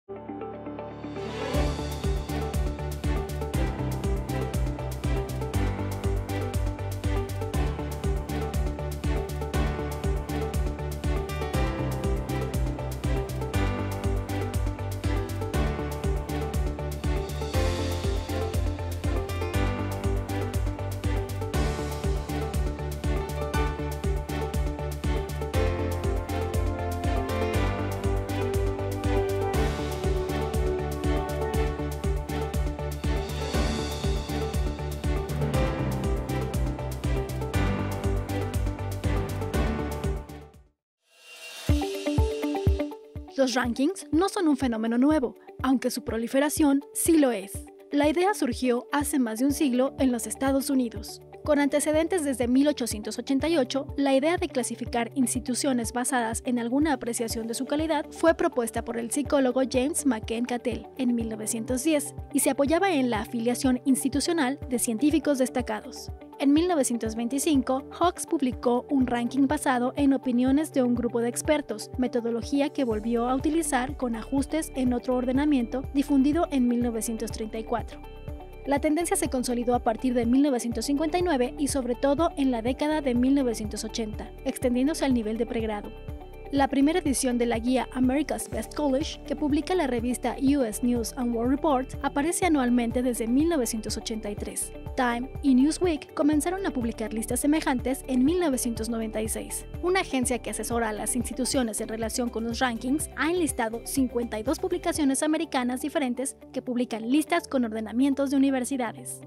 Los rankings no son un fenómeno nuevo, aunque su proliferación sí lo es. La idea surgió hace más de un siglo en los Estados Unidos. Con antecedentes desde 1888, la idea de clasificar instituciones basadas en alguna apreciación de su calidad fue propuesta por el psicólogo James McCain Cattell en 1910 y se apoyaba en la afiliación institucional de científicos destacados. En 1925, Hawkes publicó un ranking basado en opiniones de un grupo de expertos, metodología que volvió a utilizar con ajustes en otro ordenamiento difundido en 1934. La tendencia se consolidó a partir de 1959 y sobre todo en la década de 1980, extendiéndose al nivel de pregrado. La primera edición de la guía America's Best College, que publica la revista US News and World Report, aparece anualmente desde 1983. Time y Newsweek comenzaron a publicar listas semejantes en 1996. Una agencia que asesora a las instituciones en relación con los rankings ha enlistado 52 publicaciones americanas diferentes que publican listas con ordenamientos de universidades.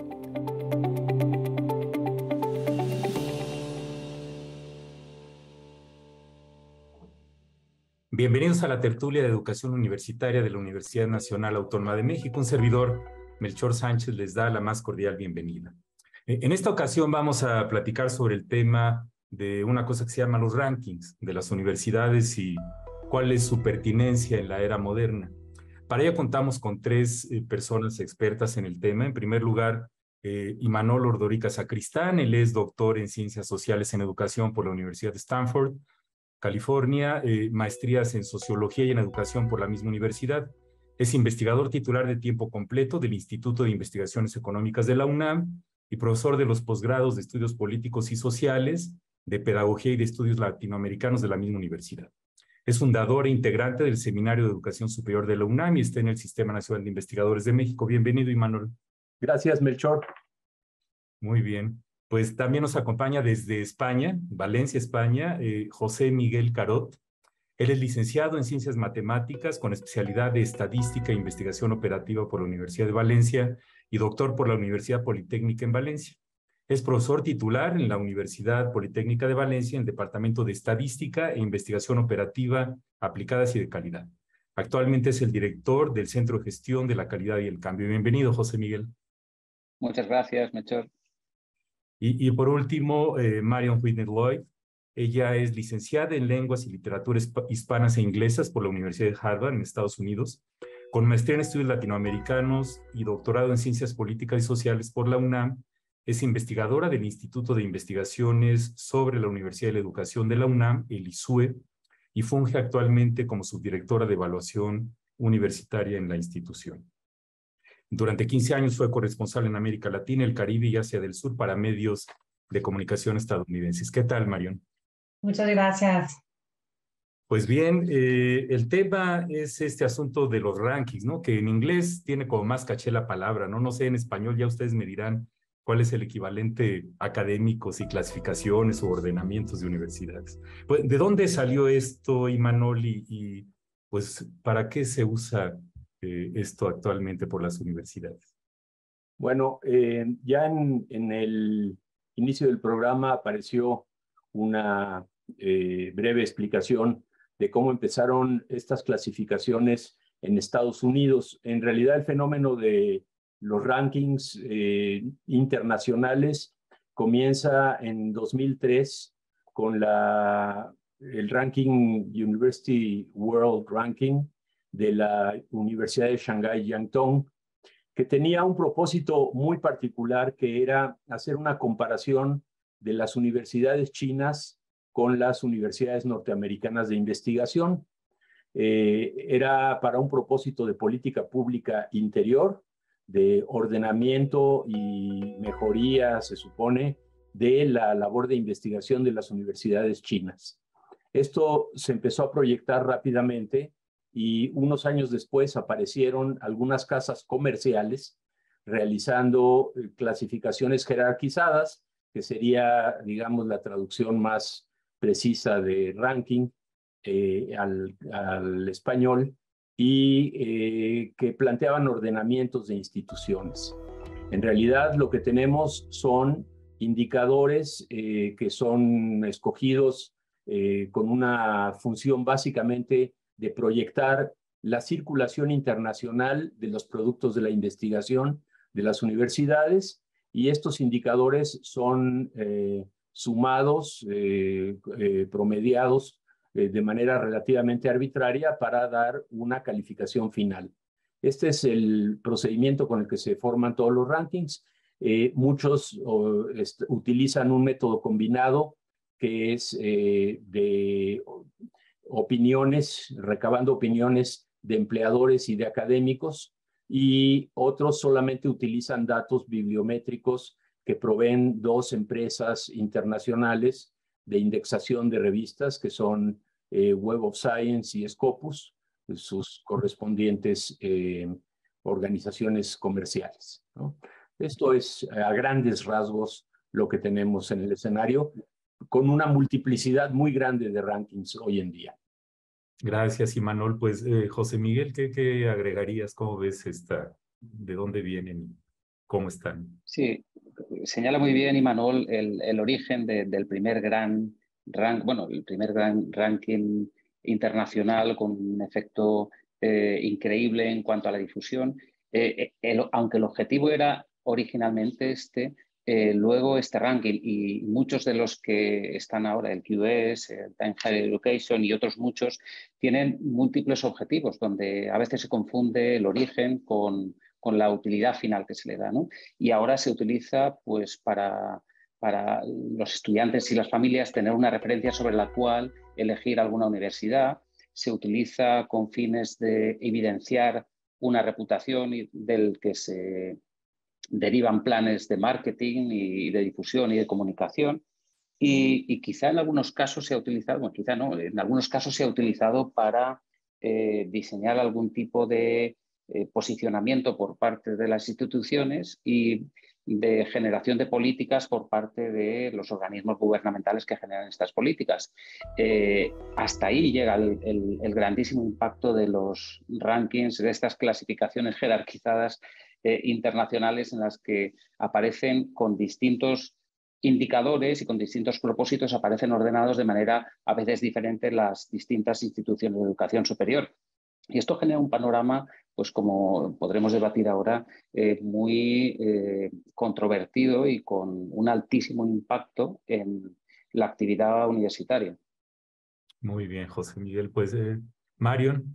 Bienvenidos a la tertulia de educación universitaria de la Universidad Nacional Autónoma de México. Un servidor, Melchor Sánchez, les da la más cordial bienvenida. En esta ocasión vamos a platicar sobre el tema de una cosa que se llama los rankings de las universidades y cuál es su pertinencia en la era moderna. Para ello contamos con tres personas expertas en el tema. En primer lugar, Imanol Ordorica Sacristán. Él es doctor en Ciencias Sociales en Educación por la Universidad de Stanford, California, maestrías en Sociología y en Educación por la misma universidad. Es investigador titular de tiempo completo del Instituto de Investigaciones Económicas de la UNAM y profesor de los posgrados de Estudios Políticos y Sociales, de Pedagogía y de Estudios Latinoamericanos de la misma universidad. Es fundador e integrante del Seminario de Educación Superior de la UNAM y está en el Sistema Nacional de Investigadores de México. Bienvenido, Imanol. Gracias, Melchor. Muy bien. Pues también nos acompaña desde España, Valencia, España, José Miguel Carot. Él es licenciado en Ciencias Matemáticas con especialidad de Estadística e Investigación Operativa por la Universidad de Valencia y doctor por la Universidad Politécnica en Valencia. Es profesor titular en la Universidad Politécnica de Valencia en el Departamento de Estadística e Investigación Operativa Aplicadas y de Calidad. Actualmente es el director del Centro de Gestión de la Calidad y el Cambio. Bienvenido, José Miguel. Muchas gracias, Melchor. Y por último, Marion Whitney-Lloyd. Ella es licenciada en Lenguas y Literaturas Hispanas e Inglesas por la Universidad de Harvard en Estados Unidos, con maestría en Estudios Latinoamericanos y doctorado en Ciencias Políticas y Sociales por la UNAM. Es investigadora del Instituto de Investigaciones sobre la Universidad de la Educación de la UNAM, el ISUE, y funge actualmente como subdirectora de evaluación universitaria en la institución. Durante 15 años fue corresponsal en América Latina, el Caribe y Asia del Sur para medios de comunicación estadounidenses. ¿Qué tal, Marion? Muchas gracias. Pues bien, el tema es este asunto de los rankings, ¿no? Que en inglés tiene como más caché la palabra, ¿no? No sé, en español ya ustedes me dirán cuál es el equivalente académicos y clasificaciones o ordenamientos de universidades. Pues, ¿de dónde salió esto, Imanol? Y pues, ¿para qué se usa esto actualmente por las universidades? Bueno, ya en el inicio del programa apareció una breve explicación de cómo empezaron estas clasificaciones en Estados Unidos. En realidad, el fenómeno de los rankings internacionales comienza en 2003 con el ranking University World Ranking de la Universidad de Shanghái Jiangtong, que tenía un propósito muy particular, que era hacer una comparación de las universidades chinas con las universidades norteamericanas de investigación. Era para un propósito de política pública interior, de ordenamiento y mejoría, se supone, de la labor de investigación de las universidades chinas. Esto se empezó a proyectar rápidamente y unos años después aparecieron algunas casas comerciales realizando clasificaciones jerarquizadas, que sería, digamos, la traducción más precisa de ranking al español, y que planteaban ordenamientos de instituciones. En realidad lo que tenemos son indicadores que son escogidos con una función básicamente de proyectar la circulación internacional de los productos de la investigación de las universidades, y estos indicadores son sumados, promediados de manera relativamente arbitraria para dar una calificación final. Este es el procedimiento con el que se forman todos los rankings. Muchos utilizan un método combinado que es de opiniones, recabando opiniones de empleadores y de académicos, y otros solamente utilizan datos bibliométricos que proveen dos empresas internacionales de indexación de revistas, que son Web of Science y Scopus, sus correspondientes organizaciones comerciales, ¿no? Esto es a grandes rasgos lo que tenemos en el escenario, con una multiplicidad muy grande de rankings hoy en día. Gracias, Imanol. Pues, José Miguel, ¿qué agregarías? ¿Cómo ves de dónde vienen, cómo están? Sí, señala muy bien, Imanol, el origen del primer gran ranking internacional con un efecto increíble en cuanto a la difusión. Aunque el objetivo era originalmente luego este ranking y muchos de los que están ahora, el QS, el Time Higher Education y otros muchos, tienen múltiples objetivos donde a veces se confunde el origen con la utilidad final que se le da, ¿no? Y ahora se utiliza pues para los estudiantes y las familias tener una referencia sobre la cual elegir alguna universidad. Se utiliza con fines de evidenciar una reputación del que se derivan planes de marketing y de difusión y de comunicación, y quizá en algunos casos se ha utilizado, bueno, quizá no, en algunos casos se ha utilizado para diseñar algún tipo de posicionamiento por parte de las instituciones y de generación de políticas por parte de los organismos gubernamentales que generan estas políticas. Hasta ahí llega el grandísimo impacto de los rankings, de estas clasificaciones jerarquizadas internacionales en las que aparecen con distintos indicadores y con distintos propósitos, aparecen ordenados de manera a veces diferente las distintas instituciones de educación superior. Y esto genera un panorama, pues como podremos debatir ahora, muy controvertido y con un altísimo impacto en la actividad universitaria. Muy bien, José Miguel. Pues, Marion.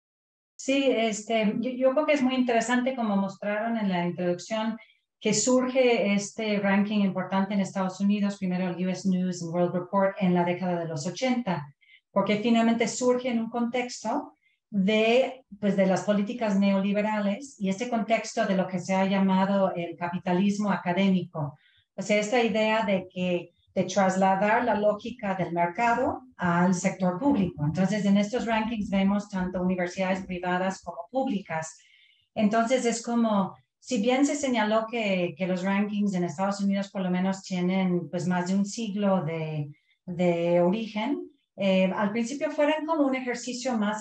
Sí, yo creo que es muy interesante, como mostraron en la introducción, que surge este ranking importante en Estados Unidos, primero el US News and World Report en la década de los 80, porque finalmente surge en un contexto de las políticas neoliberales y este contexto de lo que se ha llamado el capitalismo académico. O sea, esta idea de trasladar la lógica del mercado al sector público. Entonces, en estos rankings vemos tanto universidades privadas como públicas. Entonces, es como, si bien se señaló que los rankings en Estados Unidos por lo menos tienen pues más de un siglo de origen, al principio fueron como un ejercicio más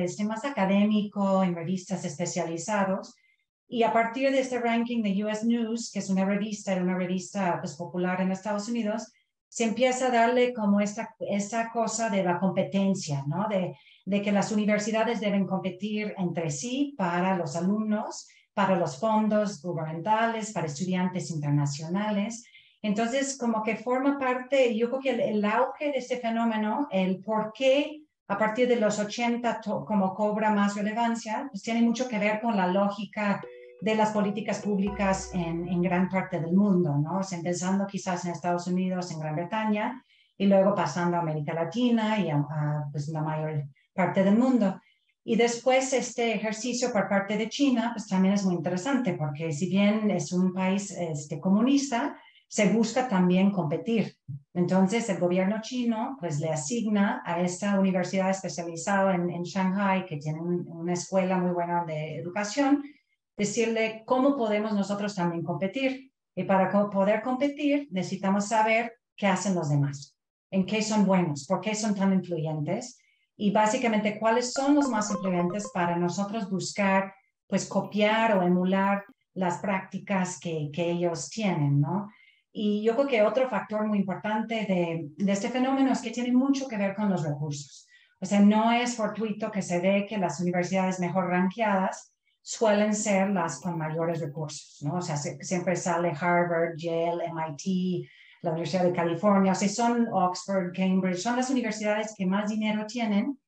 académico en revistas especializados. Y a partir de este ranking de US News, que es una revista pues, popular en Estados Unidos, se empieza a darle como esta cosa de la competencia, ¿no? De que las universidades deben competir entre sí para los alumnos, para los fondos gubernamentales, para estudiantes internacionales. Entonces, como que forma parte, yo creo que el auge de este fenómeno, el por qué a partir de los 80 como cobra más relevancia, pues tiene mucho que ver con la lógica de las políticas públicas en gran parte del mundo, ¿no? O sea, empezando quizás en Estados Unidos, en Gran Bretaña, y luego pasando a América Latina y a pues, la mayor parte del mundo. Y después este ejercicio por parte de China, pues también es muy interesante, porque si bien es un país comunista, se busca también competir. Entonces, el gobierno chino pues le asigna a esta universidad especializada en Shanghai, que tiene una escuela muy buena de educación, decirle cómo podemos nosotros también competir. Y para poder competir, necesitamos saber qué hacen los demás, en qué son buenos, por qué son tan influyentes, y básicamente cuáles son los más influyentes para nosotros buscar, pues, copiar o emular las prácticas que ellos tienen, ¿no? Y yo creo que otro factor muy importante de este fenómeno es que tiene mucho que ver con los recursos. O sea, no es fortuito que se ve que las universidades mejor rankeadas suelen ser las con mayores recursos, ¿no? O sea, siempre sale Harvard, Yale, MIT, la Universidad de California, o sea, son Oxford, Cambridge, son las universidades que más dinero tienen,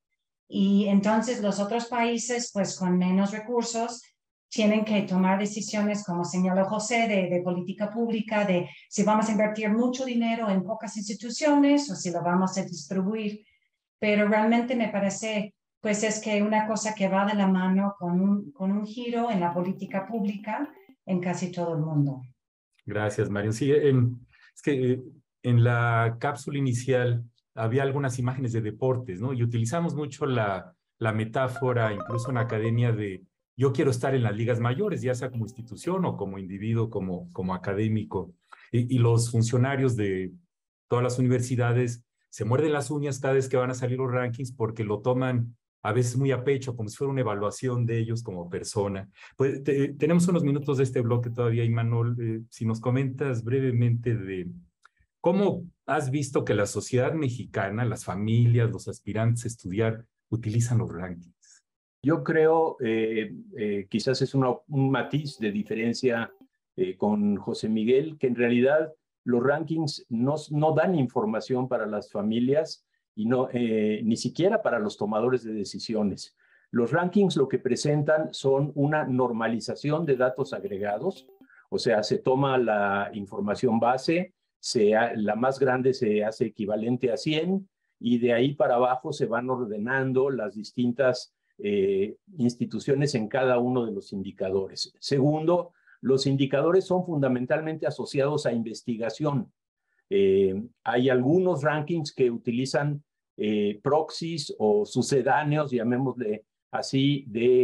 y entonces los otros países, pues con menos recursos, tienen que tomar decisiones, como señaló José, de política pública, de si vamos a invertir mucho dinero en pocas instituciones o si lo vamos a distribuir. Pero realmente me parece, pues es que una cosa que va de la mano con un giro en la política pública en casi todo el mundo. Gracias, Marion. Sí, es que en la cápsula inicial había algunas imágenes de deportes, ¿no? Y utilizamos mucho la metáfora, incluso en la academia, de yo quiero estar en las ligas mayores, ya sea como institución o como individuo, como académico. Y los funcionarios de todas las universidades se muerden las uñas cada vez que van a salir los rankings porque lo toman a veces muy a pecho, como si fuera una evaluación de ellos como persona. Pues tenemos unos minutos de este bloque todavía, Imanol. Si nos comentas brevemente de cómo has visto que la sociedad mexicana, las familias, los aspirantes a estudiar, utilizan los rankings. Yo creo, quizás es un matiz de diferencia con José Miguel, que en realidad los rankings no dan información para las familias y ni siquiera para los tomadores de decisiones. Los rankings lo que presentan son una normalización de datos agregados, o sea, se toma la información base, la más grande se hace equivalente a 100 y de ahí para abajo se van ordenando las distintas instituciones en cada uno de los indicadores. Segundo, los indicadores son fundamentalmente asociados a investigación. Hay algunos rankings que utilizan proxies o sucedáneos, llamémosle así,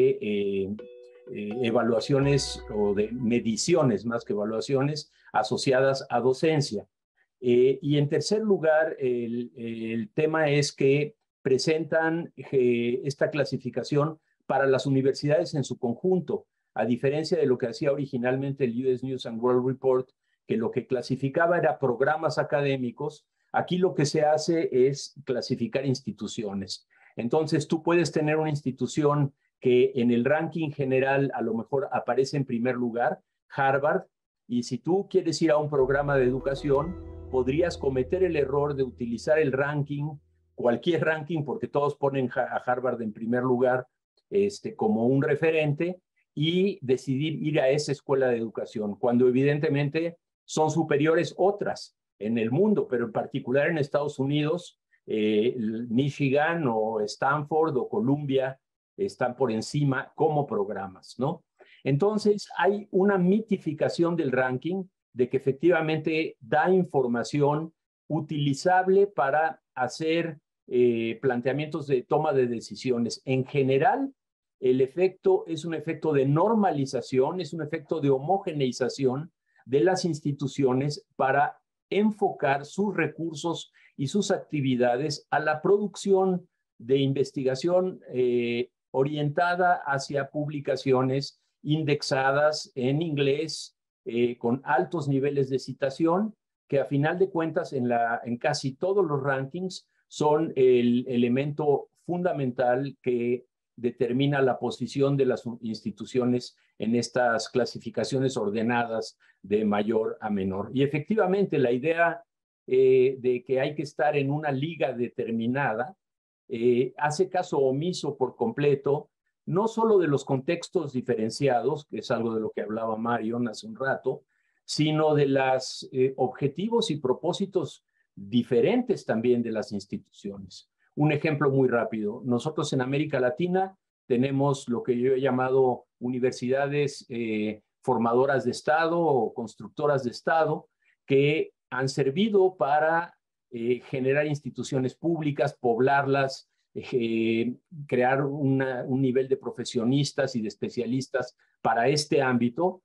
de evaluaciones o de mediciones más que evaluaciones asociadas a docencia. Y en tercer lugar, el tema es que presentan esta clasificación para las universidades en su conjunto, a diferencia de lo que hacía originalmente el US News and World Report, que lo que clasificaba era programas académicos. Aquí lo que se hace es clasificar instituciones. Entonces, tú puedes tener una institución que en el ranking general a lo mejor aparece en primer lugar, Harvard, y si tú quieres ir a un programa de educación, podrías cometer el error de utilizar el ranking, cualquier ranking, porque todos ponen a Harvard en primer lugar como un referente, y decidir ir a esa escuela de educación, cuando evidentemente son superiores otras en el mundo, pero en particular en Estados Unidos, Michigan o Stanford o Columbia están por encima como programas, ¿no? Entonces hay una mitificación del ranking de que efectivamente da información utilizable para hacer planteamientos de toma de decisiones. En general, el efecto es un efecto de normalización, es un efecto de homogeneización de las instituciones para enfocar sus recursos y sus actividades a la producción de investigación orientada hacia publicaciones indexadas en inglés con altos niveles de citación, que a final de cuentas en casi todos los rankings son el elemento fundamental que determina la posición de las instituciones en estas clasificaciones ordenadas de mayor a menor. Y efectivamente la idea de que hay que estar en una liga determinada hace caso omiso por completo, no solo de los contextos diferenciados, que es algo de lo que hablaba Marion hace un rato, sino de los objetivos y propósitos diferentes también de las instituciones. Un ejemplo muy rápido. Nosotros en América Latina tenemos lo que yo he llamado universidades formadoras de Estado o constructoras de Estado, que han servido para generar instituciones públicas, poblarlas, crear un nivel de profesionistas y de especialistas para este ámbito.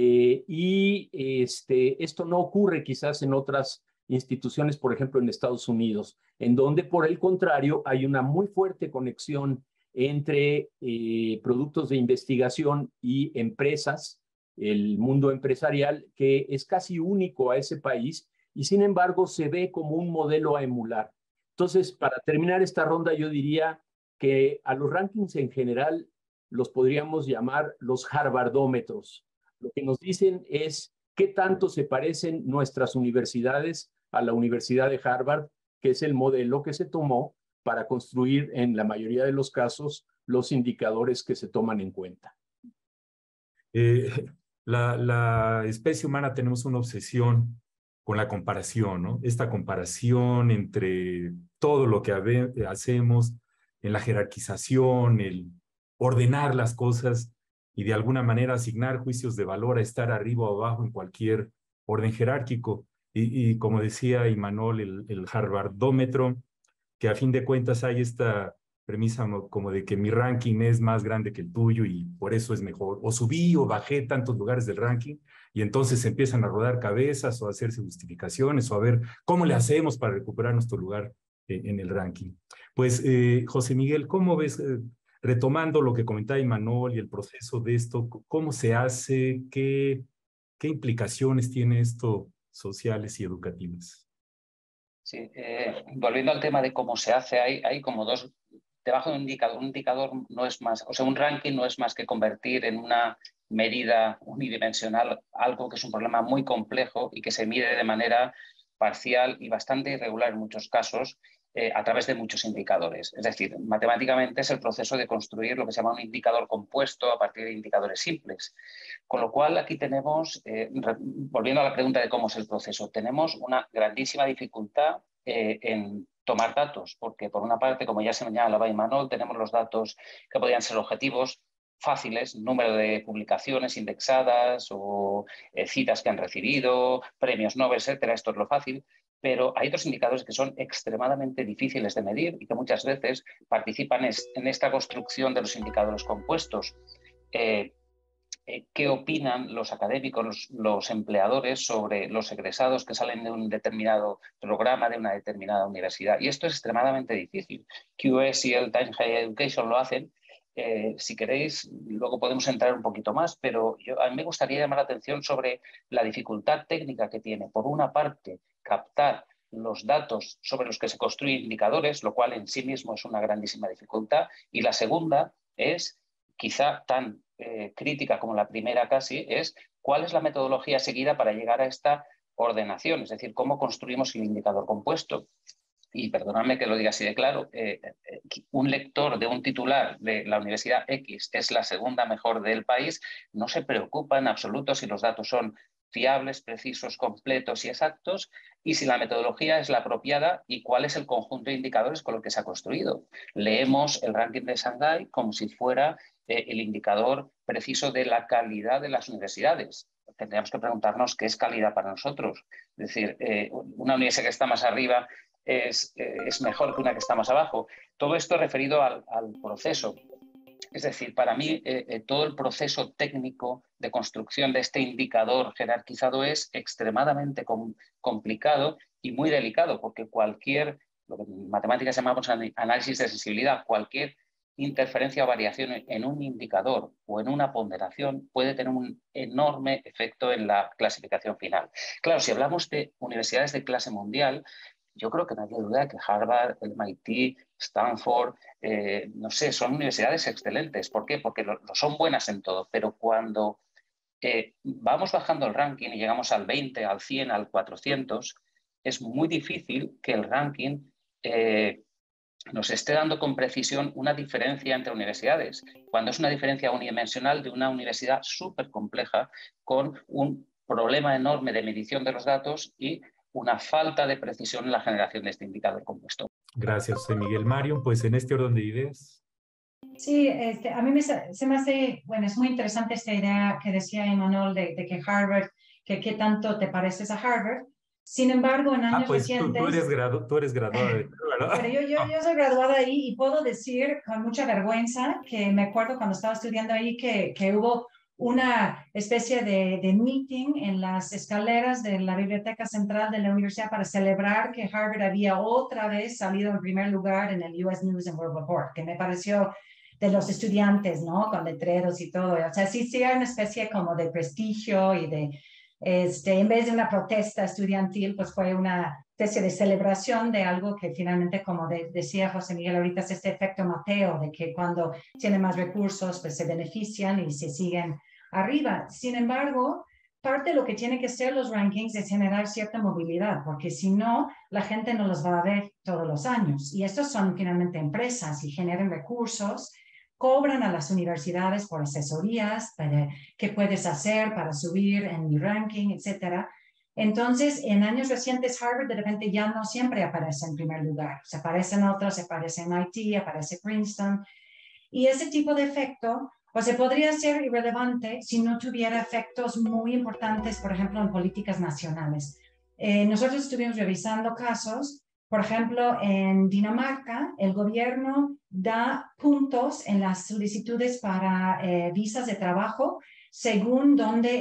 Esto no ocurre quizás en otras instituciones, por ejemplo, en Estados Unidos, en donde, por el contrario, hay una muy fuerte conexión entre productos de investigación y empresas, el mundo empresarial, que es casi único a ese país y, sin embargo, se ve como un modelo a emular. Entonces, para terminar esta ronda, yo diría que a los rankings en general los podríamos llamar los Harvardómetros. Lo que nos dicen es qué tanto se parecen nuestras universidades a la Universidad de Harvard, que es el modelo que se tomó para construir, en la mayoría de los casos, los indicadores que se toman en cuenta. La especie humana tenemos una obsesión con la comparación, ¿no? Esta comparación entre todo lo que hacemos, en la jerarquización, el ordenar las cosas y de alguna manera asignar juicios de valor a estar arriba o abajo en cualquier orden jerárquico. Y como decía Imanol, el Harvardómetro, que a fin de cuentas hay esta premisa como de que mi ranking es más grande que el tuyo y por eso es mejor. O subí o bajé tantos lugares del ranking y entonces empiezan a rodar cabezas o a hacerse justificaciones o a ver cómo le hacemos para recuperar nuestro lugar en el ranking. Pues, José Miguel, ¿cómo ves, retomando lo que comentaba Imanol y el proceso de esto, cómo se hace, qué implicaciones tiene esto sociales y educativas? Sí, volviendo al tema de cómo se hace, hay como dos, debajo de un indicador no es más, o sea, un ranking no es más que convertir en una medida unidimensional algo que es un problema muy complejo y que se mide de manera parcial y bastante irregular en muchos casos a través de muchos indicadores. Es decir, matemáticamente es el proceso de construir lo que se llama un indicador compuesto a partir de indicadores simples. Con lo cual aquí tenemos, volviendo a la pregunta de cómo es el proceso, tenemos una grandísima dificultad en tomar datos, porque por una parte, como ya se señalaba Imanol, tenemos los datos que podrían ser objetivos fáciles, número de publicaciones indexadas o citas que han recibido, premios Nobel, etcétera, esto es lo fácil, pero hay otros indicadores que son extremadamente difíciles de medir y que muchas veces participan en esta construcción de los indicadores compuestos. ¿Qué opinan los académicos, los empleadores sobre los egresados que salen de un determinado programa, de una determinada universidad? Y esto es extremadamente difícil. QS y el Times Higher Education lo hacen. Si queréis, luego podemos entrar un poquito más, pero a mí me gustaría llamar la atención sobre la dificultad técnica que tiene, por una parte, captar los datos sobre los que se construyen indicadores, lo cual en sí mismo es una grandísima dificultad, y la segunda es, quizá tan crítica como la primera casi, es cuál es la metodología seguida para llegar a esta ordenación, es decir, cómo construimos el indicador compuesto. Y perdonadme que lo diga así de claro, un lector de un titular de la Universidad X es la segunda mejor del país, no se preocupa en absoluto si los datos son fiables, precisos, completos y exactos, y si la metodología es la apropiada y cuál es el conjunto de indicadores con los que se ha construido. Leemos el ranking de Shanghái como si fuera el indicador preciso de la calidad de las universidades. Tendríamos que preguntarnos qué es calidad para nosotros. Es decir, una universidad que está más arriba es mejor que una que está más abajo. Todo esto referido al proceso. Es decir, para mí todo el proceso técnico de construcción de este indicador jerarquizado es extremadamente complicado y muy delicado, porque lo que en matemáticas llamamos análisis de sensibilidad, cualquier interferencia o variación en un indicador o en una ponderación puede tener un enorme efecto en la clasificación final. Claro, si hablamos de universidades de clase mundial, yo creo que no hay duda que Harvard, el MIT, Stanford, no sé, son universidades excelentes. ¿Por qué? Porque son buenas en todo, pero cuando vamos bajando el ranking y llegamos al 20, al 100, al 400, es muy difícil que el ranking nos esté dando con precisión una diferencia entre universidades, cuando es una diferencia unidimensional de una universidad súper compleja con un problema enorme de medición de los datos y una falta de precisión en la generación de este indicador compuesto. Gracias, José Miguel. Mario, pues en este orden de ideas. Sí, a mí se me hace, bueno, es muy interesante esta idea que decía Imanol de que Harvard, que qué tanto te pareces a Harvard. Sin embargo, en años Pues recientes, tú eres graduada de bueno, Harvard, ¿no? yo soy graduada ahí y puedo decir con mucha vergüenza que me acuerdo cuando estaba estudiando ahí que hubo una especie de meeting en las escaleras de la Biblioteca Central de la universidad para celebrar que Harvard había otra vez salido en primer lugar en el US News and World Report, que me pareció de los estudiantes, ¿no? Con letreros y todo. O sea, sí, sí hay una especie como de prestigio y de, en vez de una protesta estudiantil, pues fue una especie de celebración de algo que finalmente, como decía José Miguel ahorita, es este efecto Mateo, de que cuando tienen más recursos, pues se benefician y se siguen arriba. Sin embargo, parte de lo que tiene que ser los rankings es generar cierta movilidad, porque si no, la gente no los va a ver todos los años. Y estos son finalmente empresas y generan recursos, cobran a las universidades por asesorías, para qué puedes hacer para subir en mi ranking, etcétera. Entonces, en años recientes, Harvard de repente ya no siempre aparece en primer lugar. Se aparecen otros, se aparece en MIT, aparece Princeton. Y ese tipo de efecto, pues se podría ser irrelevante si no tuviera efectos muy importantes, por ejemplo, en políticas nacionales. Nosotros estuvimos revisando casos, por ejemplo, en Dinamarca, el gobierno da puntos en las solicitudes para visas de trabajo según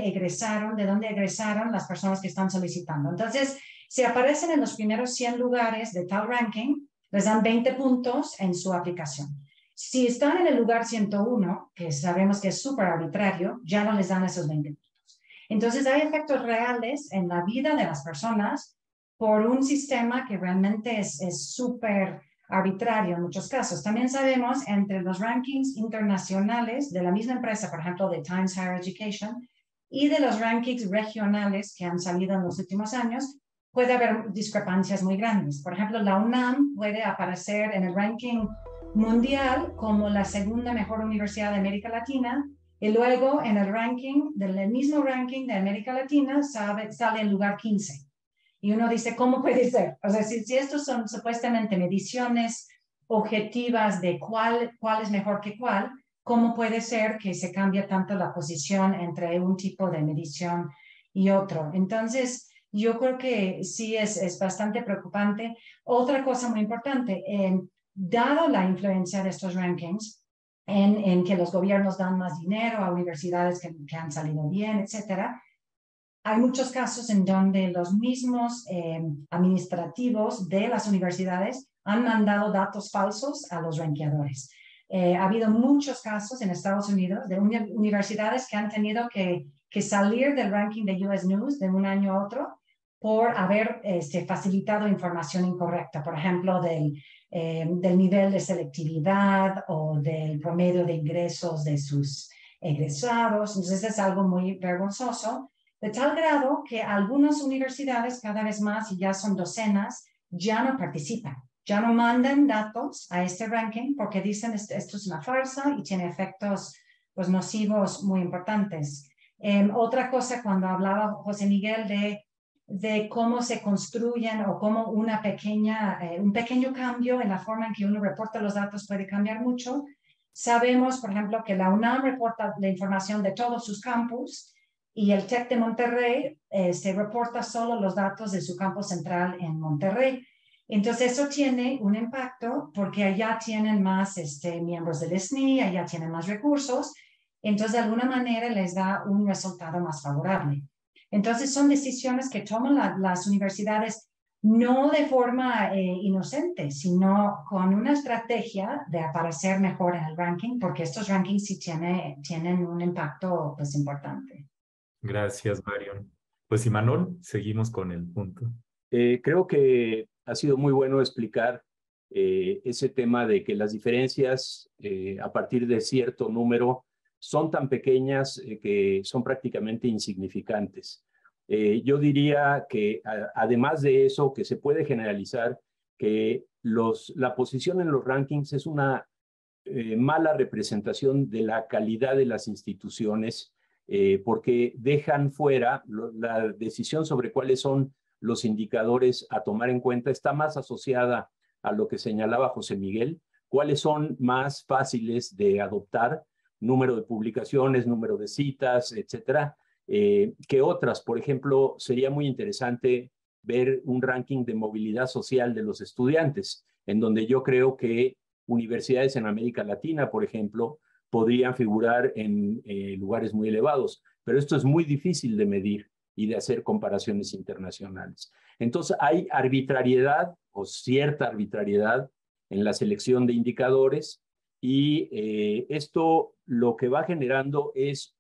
de dónde egresaron las personas que están solicitando. Entonces, si aparecen en los primeros 100 lugares de tal ranking, les dan 20 puntos en su aplicación. Si están en el lugar 101, que sabemos que es súper arbitrario, ya no les dan esos 20 puntos. Entonces hay efectos reales en la vida de las personas por un sistema que realmente es súper arbitrario en muchos casos. También sabemos entre los rankings internacionales de la misma empresa, por ejemplo, de Times Higher Education, y de los rankings regionales que han salido en los últimos años, puede haber discrepancias muy grandes. Por ejemplo, la UNAM puede aparecer en el ranking mundial como la segunda mejor universidad de América Latina, y luego en el ranking, del mismo ranking de América Latina, sale en lugar 15. Y uno dice, ¿cómo puede ser? O sea, si estos son supuestamente mediciones objetivas de cuál es mejor que cuál, ¿cómo puede ser que se cambie tanto la posición entre un tipo de medición y otro? Entonces, yo creo que sí es bastante preocupante. Otra cosa muy importante, dado la influencia de estos rankings, en que los gobiernos dan más dinero a universidades que han salido bien, etcétera, hay muchos casos en donde los mismos administrativos de las universidades han mandado datos falsos a los ranqueadores. Ha habido muchos casos en Estados Unidos de universidades que han tenido que salir del ranking de US News de un año a otro por haber facilitado información incorrecta, por ejemplo, del nivel de selectividad o del promedio de ingresos de sus egresados. Entonces es algo muy vergonzoso, de tal grado que algunas universidades cada vez más, y ya son docenas, ya no participan, ya no mandan datos a este ranking porque dicen esto es una farsa y tiene efectos pues, nocivos muy importantes. Otra cosa, cuando hablaba José Miguel de cómo se construyen o cómo un pequeño cambio en la forma en que uno reporta los datos puede cambiar mucho. Sabemos, por ejemplo, que la UNAM reporta la información de todos sus campus y el TEC de Monterrey se reporta solo los datos de su campus central en Monterrey. Entonces eso tiene un impacto porque allá tienen más miembros del SNI, allá tienen más recursos, entonces de alguna manera les da un resultado más favorable. Entonces son decisiones que toman las universidades no de forma inocente, sino con una estrategia de aparecer mejor en el ranking, porque estos rankings sí tienen un impacto pues, importante. Gracias, Marion. Pues, Imanol, seguimos con el punto. Creo que ha sido muy bueno explicar ese tema de que las diferencias a partir de cierto número son tan pequeñas que son prácticamente insignificantes. Yo diría que además de eso, que se puede generalizar que la posición en los rankings es una mala representación de la calidad de las instituciones, porque dejan fuera la decisión sobre cuáles son los indicadores a tomar en cuenta. Está más asociada a lo que señalaba José Miguel, cuáles son más fáciles de adoptar, número de publicaciones, número de citas, etcétera, que otras. Por ejemplo, sería muy interesante ver un ranking de movilidad social de los estudiantes, en donde yo creo que universidades en América Latina, por ejemplo, podrían figurar en lugares muy elevados, pero esto es muy difícil de medir y de hacer comparaciones internacionales. Entonces, hay arbitrariedad o cierta arbitrariedad en la selección de indicadores y esto lo que va generando es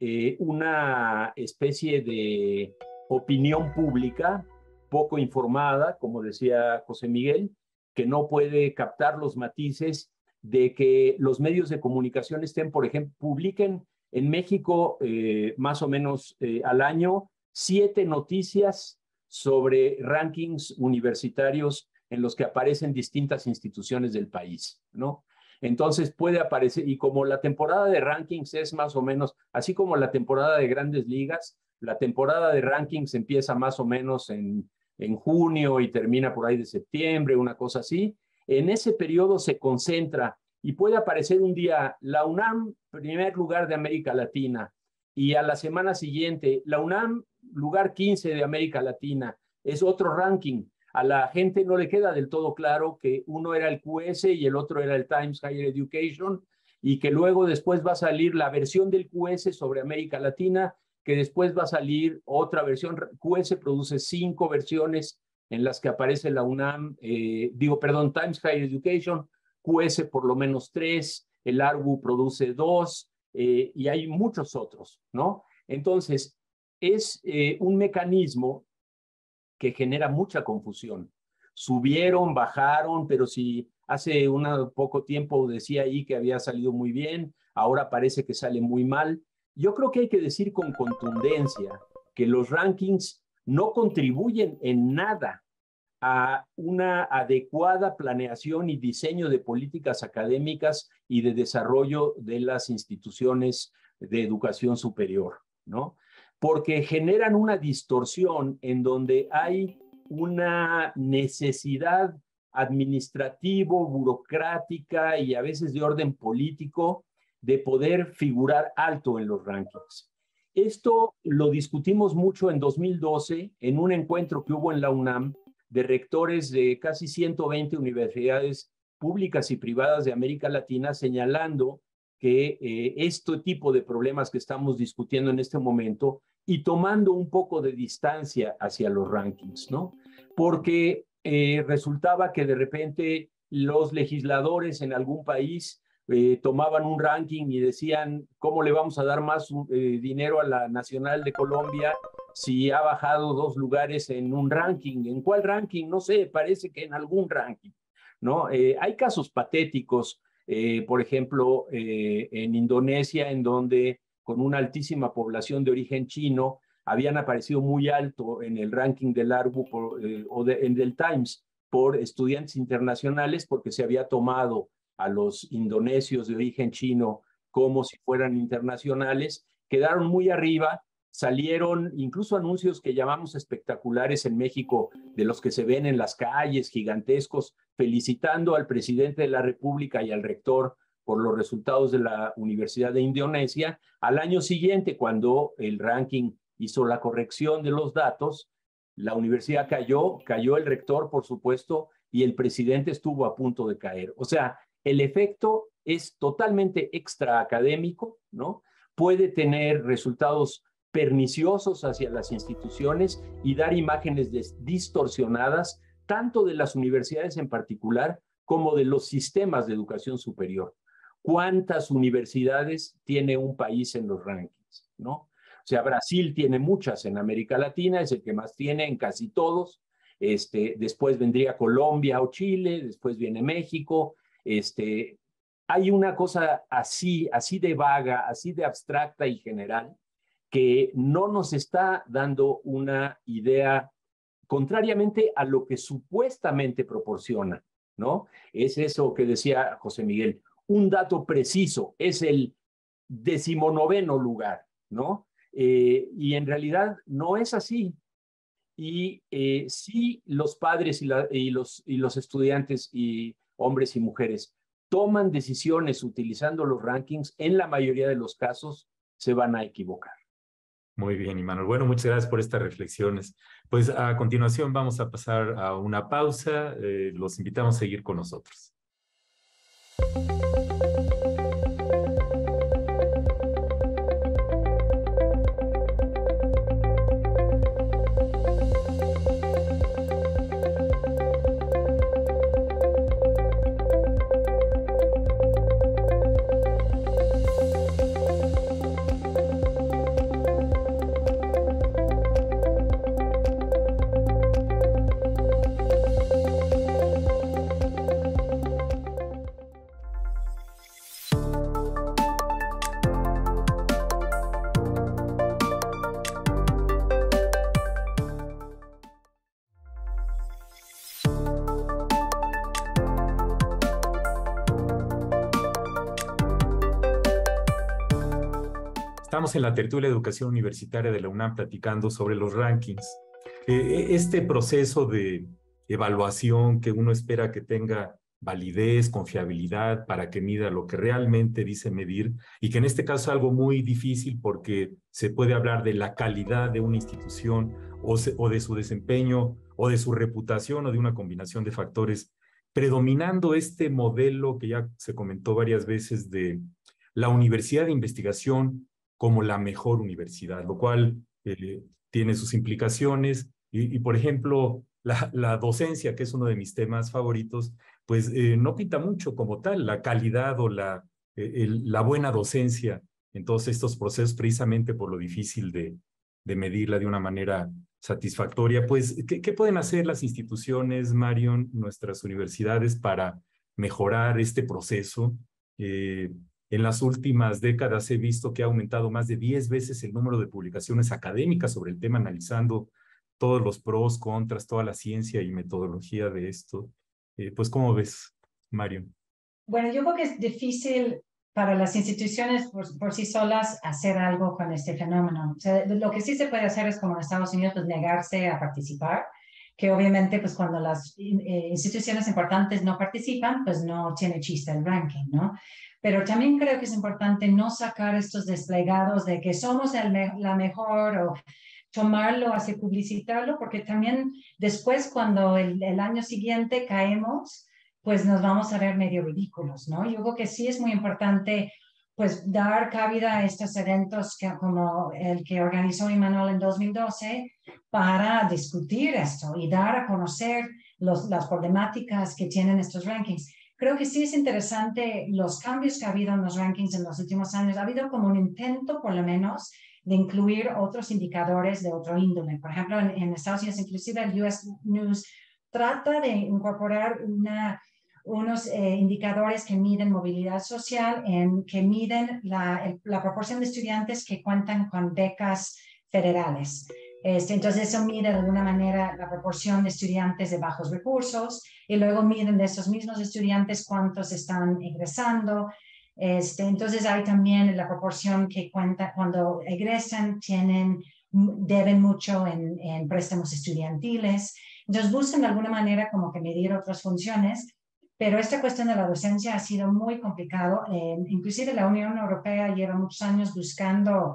una especie de opinión pública poco informada, como decía José Miguel, que no puede captar los matices de que los medios de comunicación estén, por ejemplo, publiquen en México más o menos al año 7 noticias sobre rankings universitarios en los que aparecen distintas instituciones del país, ¿no? Entonces puede aparecer, y como la temporada de rankings es más o menos, así como la temporada de grandes ligas, la temporada de rankings empieza más o menos en junio y termina por ahí de septiembre, una cosa así. En ese periodo se concentra y puede aparecer un día la UNAM, primer lugar de América Latina, y a la semana siguiente la UNAM, lugar 15 de América Latina, es otro ranking. A la gente no le queda del todo claro que uno era el QS y el otro era el Times Higher Education, y que luego después va a salir la versión del QS sobre América Latina, que después va a salir otra versión. QS produce 5 versiones en las que aparece la UNAM, Times Higher Education, QS por lo menos 3, el ARGU produce 2, y hay muchos otros, ¿no? Entonces, es un mecanismo que genera mucha confusión. Subieron, bajaron, pero si hace poco tiempo decía ahí que había salido muy bien, ahora parece que sale muy mal. Yo creo que hay que decir con contundencia que los rankings no contribuyen en nada a una adecuada planeación y diseño de políticas académicas y de desarrollo de las instituciones de educación superior, ¿no? Porque generan una distorsión en donde hay una necesidad administrativo, burocrática y a veces de orden político de poder figurar alto en los rankings. Esto lo discutimos mucho en 2012 en un encuentro que hubo en la UNAM de rectores de casi 120 universidades públicas y privadas de América Latina, señalando que este tipo de problemas que estamos discutiendo en este momento y tomando un poco de distancia hacia los rankings, ¿no? Porque resultaba que de repente los legisladores en algún país tomaban un ranking y decían, ¿cómo le vamos a dar más dinero a la Nacional de Colombia si ha bajado 2 lugares en un ranking? ¿En cuál ranking? No sé, parece que en algún ranking, ¿no? Hay casos patéticos, por ejemplo, en Indonesia, en donde con una altísima población de origen chino habían aparecido muy alto en el ranking del ARGU en del Times por estudiantes internacionales porque se había tomado a los indonesios de origen chino como si fueran internacionales, quedaron muy arriba, salieron incluso anuncios que llamamos espectaculares en México, de los que se ven en las calles, gigantescos, felicitando al presidente de la República y al rector por los resultados de la Universidad de Indonesia. Al año siguiente, cuando el ranking hizo la corrección de los datos, la universidad cayó el rector, por supuesto, y el presidente estuvo a punto de caer. O sea, el efecto es totalmente extraacadémico, ¿no? Puede tener resultados perniciosos hacia las instituciones y dar imágenes distorsionadas, tanto de las universidades en particular como de los sistemas de educación superior. ¿Cuántas universidades tiene un país en los rankings, ¿no? O sea, Brasil tiene muchas en América Latina, es el que más tiene en casi todos. Después vendría Colombia o Chile, después viene México. Hay una cosa así de vaga, así de abstracta y general, que no nos está dando una idea contrariamente a lo que supuestamente proporciona, ¿no? Es eso que decía José Miguel, un dato preciso, es el 19º lugar, ¿no? Y en realidad no es así. Y sí, los padres y los estudiantes y hombres y mujeres toman decisiones utilizando los rankings, en la mayoría de los casos se van a equivocar. Muy bien, Imanol. Bueno, muchas gracias por estas reflexiones. Pues a continuación vamos a pasar a una pausa. Los invitamos a seguir con nosotros. Estamos en la tertulia de educación universitaria de la UNAM platicando sobre los rankings. Este proceso de evaluación que uno espera que tenga validez, confiabilidad para que mida lo que realmente dice medir y que en este caso es algo muy difícil porque se puede hablar de la calidad de una institución o de su desempeño o de su reputación o de una combinación de factores, predominando este modelo que ya se comentó varias veces de la universidad de investigación como la mejor universidad, lo cual tiene sus implicaciones y por ejemplo, la docencia, que es uno de mis temas favoritos, pues no pinta mucho como tal la calidad o la buena docencia en todos estos procesos, precisamente por lo difícil de medirla de una manera satisfactoria. Pues, ¿qué pueden hacer las instituciones, Marion, nuestras universidades, para mejorar este proceso? En las últimas décadas he visto que ha aumentado más de 10 veces el número de publicaciones académicas sobre el tema, analizando todos los pros, contras, toda la ciencia y metodología de esto. Pues, ¿cómo ves, Mario? Bueno, yo creo que es difícil para las instituciones por sí solas hacer algo con este fenómeno. O sea, lo que sí se puede hacer es, como en Estados Unidos, pues negarse a participar, que obviamente pues cuando las instituciones importantes no participan, pues no tiene chiste el ranking, ¿no? Pero también creo que es importante no sacar estos desplegados de que somos la mejor o tomarlo, así publicitarlo, porque también después cuando el año siguiente caemos, pues nos vamos a ver medio ridículos, ¿no? Yo creo que sí es muy importante pues dar cabida a estos eventos como el que organizó Imanol en 2012 para discutir esto y dar a conocer las problemáticas que tienen estos rankings. Creo que sí es interesante los cambios que ha habido en los rankings en los últimos años. Ha habido como un intento, por lo menos, de incluir otros indicadores de otro índole. Por ejemplo, en Estados Unidos, inclusive el US News trata de incorporar unos indicadores que miden movilidad social, que miden la proporción de estudiantes que cuentan con becas federales. Entonces eso mide de alguna manera la proporción de estudiantes de bajos recursos y luego miden de esos mismos estudiantes cuántos están egresando. Entonces hay también la proporción que cuenta cuando egresan, deben mucho en préstamos estudiantiles. Entonces buscan de alguna manera como que medir otras funciones, pero esta cuestión de la docencia ha sido muy complicado. Inclusive la Unión Europea lleva muchos años buscando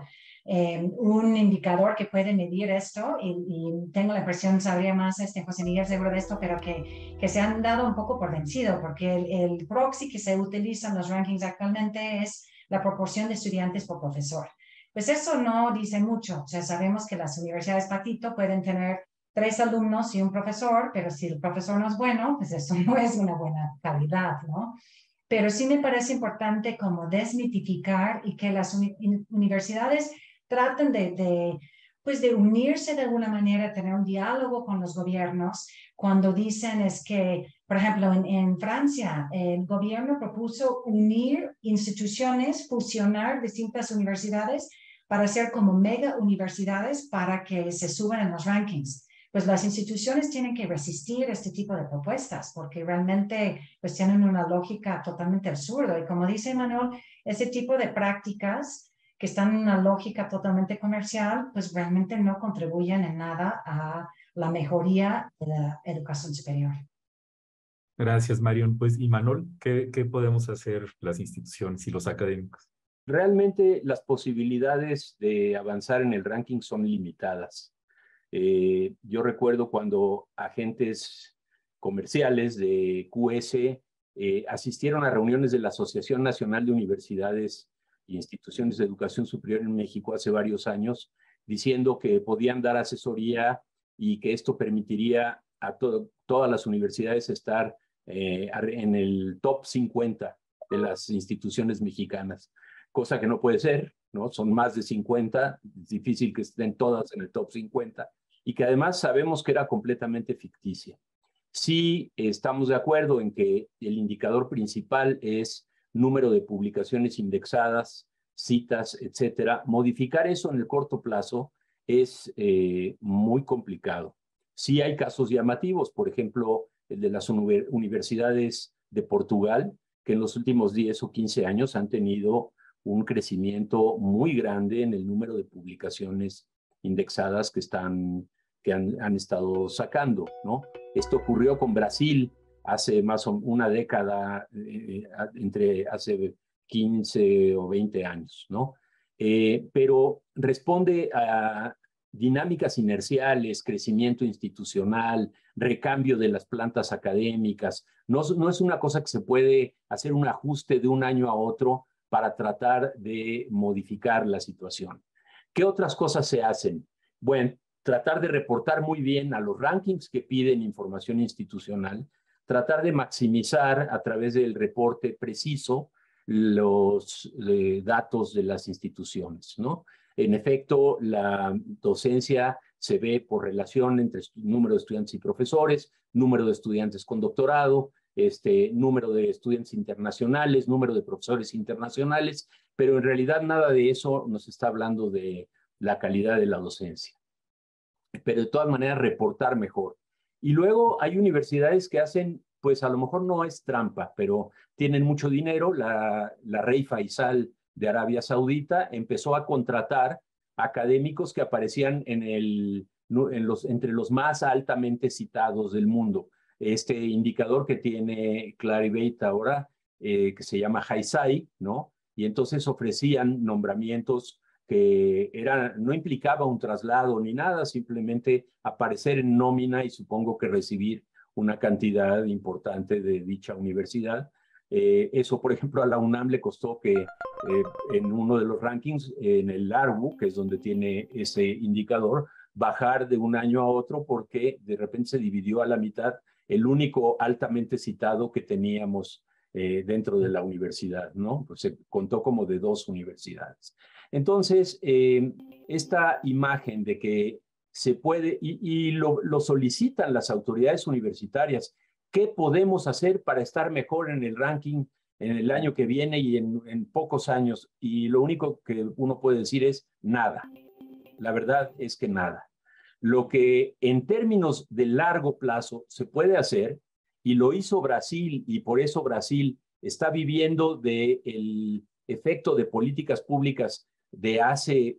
un indicador que puede medir esto y tengo la impresión, sabría más José Miguel seguro de esto, pero que se han dado un poco por vencido porque el proxy que se utiliza en los rankings actualmente es la proporción de estudiantes por profesor. Pues eso no dice mucho. O sea, sabemos que las universidades patito pueden tener 3 alumnos y un profesor, pero si el profesor no es bueno, pues eso no es una buena calidad, ¿no? Pero sí me parece importante como desmitificar y que las universidades traten de unirse de alguna manera, tener un diálogo con los gobiernos cuando dicen es que, por ejemplo, en Francia, el gobierno propuso unir instituciones, fusionar distintas universidades para hacer como mega universidades para que se suban en los rankings. Pues las instituciones tienen que resistir este tipo de propuestas porque realmente pues tienen una lógica totalmente absurda. Y como dice Manuel, ese tipo de prácticas que están en una lógica totalmente comercial, pues realmente no contribuyen en nada a la mejoría de la educación superior. Gracias, Marion. Pues, y Manol, ¿qué podemos hacer las instituciones y los académicos? Realmente las posibilidades de avanzar en el ranking son limitadas. Yo recuerdo cuando agentes comerciales de QS asistieron a reuniones de la Asociación Nacional de Universidades e Instituciones de Educación Superior en México hace varios años, diciendo que podían dar asesoría y que esto permitiría a todas las universidades estar en el top 50 de las instituciones mexicanas, cosa que no puede ser, ¿no? Son más de 50, es difícil que estén todas en el top 50, y que además sabemos que era completamente ficticia. Sí estamos de acuerdo en que el indicador principal es número de publicaciones indexadas, citas, etcétera. Modificar eso en el corto plazo es muy complicado. Sí hay casos llamativos, por ejemplo, el de las universidades de Portugal, que en los últimos 10 o 15 años han tenido un crecimiento muy grande en el número de publicaciones indexadas que han estado sacando, ¿no? Esto ocurrió con Brasil hace más o una década, entre hace 15 o 20 años, ¿no? Pero responde a dinámicas inerciales, crecimiento institucional, recambio de las plantas académicas. No es una cosa que se puede hacer un ajuste de un año a otro para tratar de modificar la situación. ¿Qué otras cosas se hacen? Bueno, tratar de reportar muy bien a los rankings que piden información institucional, tratar de maximizar a través del reporte preciso los datos de las instituciones, ¿no? En efecto, la docencia se ve por relación entre número de estudiantes y profesores, número de estudiantes con doctorado, número de estudiantes internacionales, número de profesores internacionales, pero en realidad nada de eso nos está hablando de la calidad de la docencia. Pero de todas maneras reportar mejor. Y luego hay universidades que hacen, pues a lo mejor no es trampa, pero tienen mucho dinero. La Rey Faisal de Arabia Saudita empezó a contratar académicos que aparecían entre los más altamente citados del mundo. Este indicador que tiene Clarivate ahora, que se llama HiSci, ¿no? Y entonces ofrecían nombramientos que no implicaba un traslado ni nada, simplemente aparecer en nómina y supongo que recibir una cantidad importante de dicha universidad. Eso, por ejemplo, a la UNAM le costó que en uno de los rankings, en el ARWU, que es donde tiene ese indicador, bajar de un año a otro porque de repente se dividió a la mitad el único altamente citado que teníamos dentro de la universidad, ¿no? Pues se contó como de 2 universidades. Entonces, esta imagen de que se puede, y lo solicitan las autoridades universitarias, ¿qué podemos hacer para estar mejor en el ranking en el año que viene y en pocos años? Y lo único que uno puede decir es nada. La verdad es que nada. Lo que en términos de largo plazo se puede hacer, y lo hizo Brasil, y por eso Brasil está viviendo del efecto de políticas públicas de hace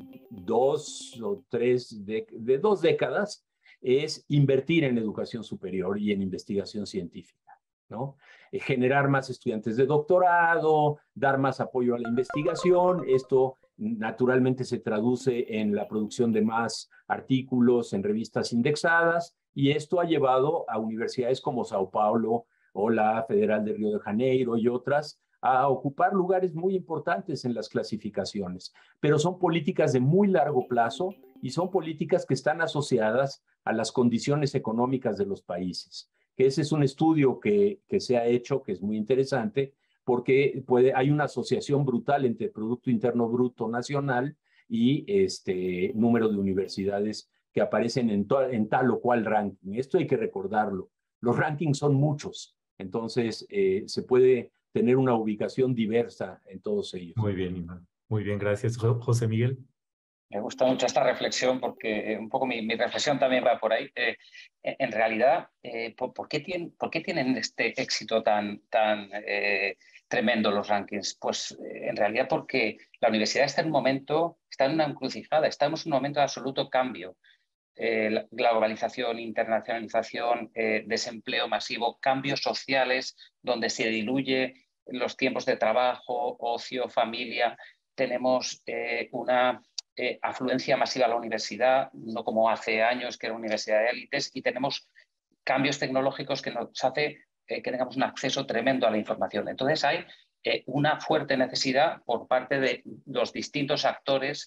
2 o 3, de 2 décadas, es invertir en educación superior y en investigación científica, ¿no? Generar más estudiantes de doctorado, dar más apoyo a la investigación. Esto naturalmente se traduce en la producción de más artículos en revistas indexadas, y esto ha llevado a universidades como Sao Paulo o la Federal de Río de Janeiro y otras a ocupar lugares muy importantes en las clasificaciones. Pero son políticas de muy largo plazo y son políticas que están asociadas a las condiciones económicas de los países. Que ese es un estudio que se ha hecho, que es muy interesante, porque hay una asociación brutal entre Producto Interno Bruto Nacional y número de universidades que aparecen en tal o cual ranking. Esto hay que recordarlo. Los rankings son muchos, entonces se puede tener una ubicación diversa en todos ellos. Muy bien, Iván. Muy bien, gracias. José Miguel. Me gusta mucho esta reflexión porque un poco mi reflexión también va por ahí. En realidad, ¿por qué tienen este éxito tan tremendo los rankings? Pues en realidad porque la universidad está en una encrucijada, estamos en un momento de absoluto cambio. la globalización, internacionalización, desempleo masivo, cambios sociales donde se diluye los tiempos de trabajo, ocio, familia. Tenemos una afluencia masiva a la universidad, no como hace años que era universidad de élites, y tenemos cambios tecnológicos que nos hace que tengamos un acceso tremendo a la información. Entonces hay una fuerte necesidad por parte de los distintos actores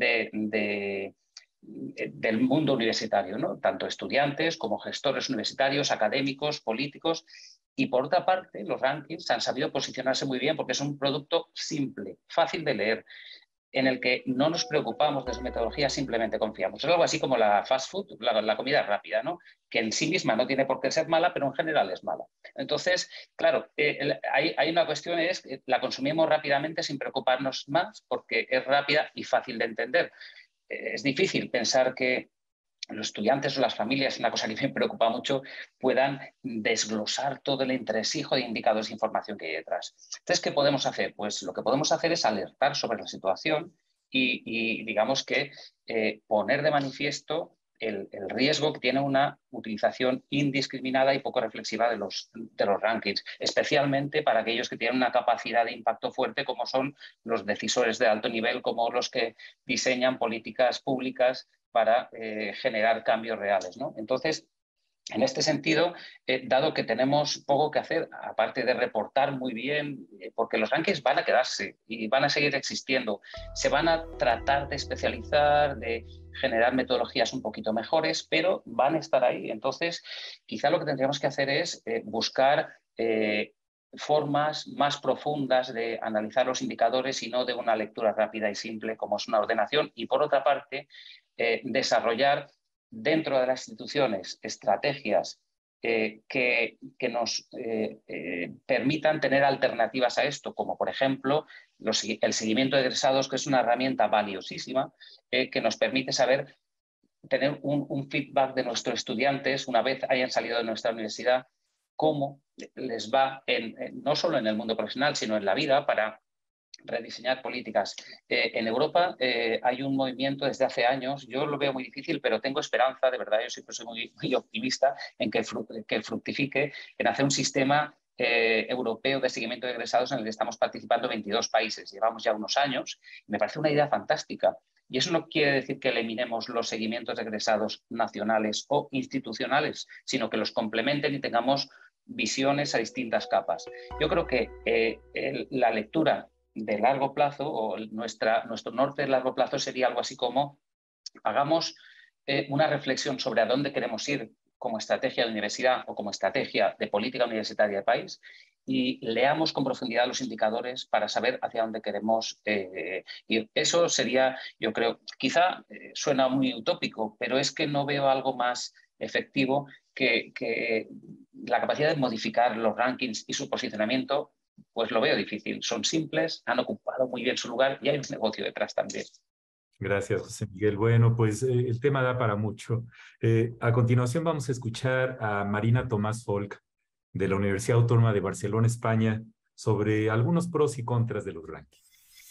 del mundo universitario, ¿no? Tanto estudiantes como gestores universitarios, académicos, políticos. Y por otra parte, los rankings han sabido posicionarse muy bien porque es un producto simple, fácil de leer, en el que no nos preocupamos de su metodología, simplemente confiamos. Es algo así como la fast food, la comida rápida, ¿no? Que en sí misma no tiene por qué ser mala, pero en general es mala. Entonces, claro, hay una cuestión, es que la consumimos rápidamente sin preocuparnos más porque es rápida y fácil de entender. Es difícil pensar que los estudiantes o las familias, una cosa que me preocupa mucho, puedan desglosar todo el entresijo de indicadores de información que hay detrás. Entonces, ¿qué podemos hacer? Pues lo que podemos hacer es alertar sobre la situación y digamos que poner de manifiesto el riesgo que tiene una utilización indiscriminada y poco reflexiva de los rankings, especialmente para aquellos que tienen una capacidad de impacto fuerte, como son los decisores de alto nivel, como los que diseñan políticas públicas para generar cambios reales, ¿no? Entonces, en este sentido, dado que tenemos poco que hacer, aparte de reportar muy bien, porque los rankings van a quedarse y van a seguir existiendo, se van a tratar de especializar, de generar metodologías un poquito mejores, pero van a estar ahí. Entonces, quizá lo que tendríamos que hacer es buscar formas más profundas de analizar los indicadores y no de una lectura rápida y simple como es una ordenación. Y por otra parte, desarrollar dentro de las instituciones estrategias que nos permitan tener alternativas a esto, como por ejemplo el seguimiento de egresados, que es una herramienta valiosísima que nos permite saber tener un feedback de nuestros estudiantes una vez hayan salido de nuestra universidad, cómo les va no solo en el mundo profesional, sino en la vida, para rediseñar políticas. En Europa hay un movimiento desde hace años, yo lo veo muy difícil, pero tengo esperanza, de verdad, yo siempre soy muy optimista en que fructifique, en hacer un sistema europeo de seguimiento de egresados en el que estamos participando 22 países. Llevamos ya unos años, me parece una idea fantástica. Y eso no quiere decir que eliminemos los seguimientos de egresados nacionales o institucionales, sino que los complementen y tengamos visiones a distintas capas. Yo creo que la lectura de largo plazo o nuestro norte de largo plazo sería algo así como hagamos una reflexión sobre a dónde queremos ir como estrategia de universidad o como estrategia de política universitaria del país y leamos con profundidad los indicadores para saber hacia dónde queremos ir. Eso sería, yo creo, quizá suena muy utópico, pero es que no veo algo más efectivo que la capacidad de modificar los rankings y su posicionamiento. Pues lo veo difícil. Son simples, han ocupado muy bien su lugar y hay un negocio detrás también. Gracias, José Miguel. Bueno, pues el tema da para mucho. A continuación vamos a escuchar a Marina Tomás Folch de la Universidad Autónoma de Barcelona, España, sobre algunos pros y contras de los rankings.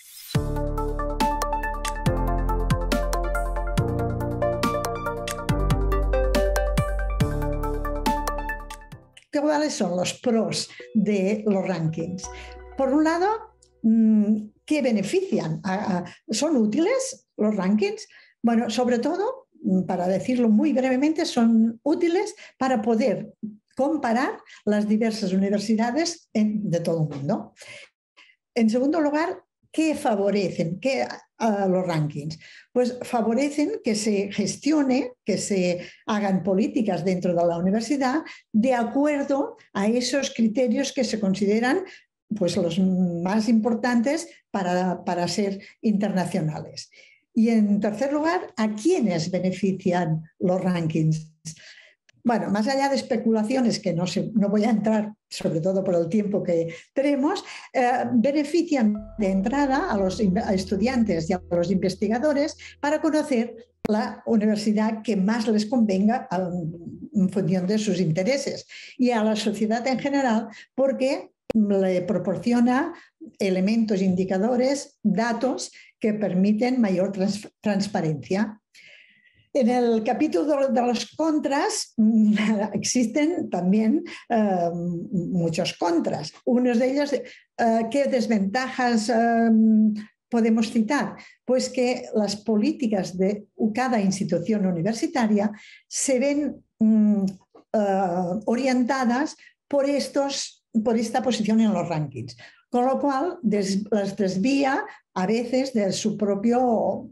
¿Cuáles son los pros de los rankings? Por un lado, ¿qué benefician? ¿Son útiles los rankings? Bueno, sobre todo, para decirlo muy brevemente, son útiles para poder comparar las diversas universidades de todo el mundo. En segundo lugar, ¿qué favorecen los rankings? Pues favorecen que se gestione, que se hagan políticas dentro de la universidad de acuerdo a esos criterios que se consideran pues, los más importantes para ser internacionales. Y en tercer lugar, ¿a quiénes benefician los rankings? Bueno, más allá de especulaciones que no voy a entrar, sobre todo por el tiempo que tenemos, benefician de entrada a los estudiantes y a los investigadores para conocer la universidad que más les convenga en función de sus intereses y a la sociedad en general porque le proporciona elementos, indicadores, datos que permiten mayor transparencia. En el capítulo de los contras existen también muchos contras. Uno de ellos, ¿qué desventajas podemos citar? Pues que las políticas de cada institución universitaria se ven orientadas por esta posición en los rankings, con lo cual las desvía a veces de su propio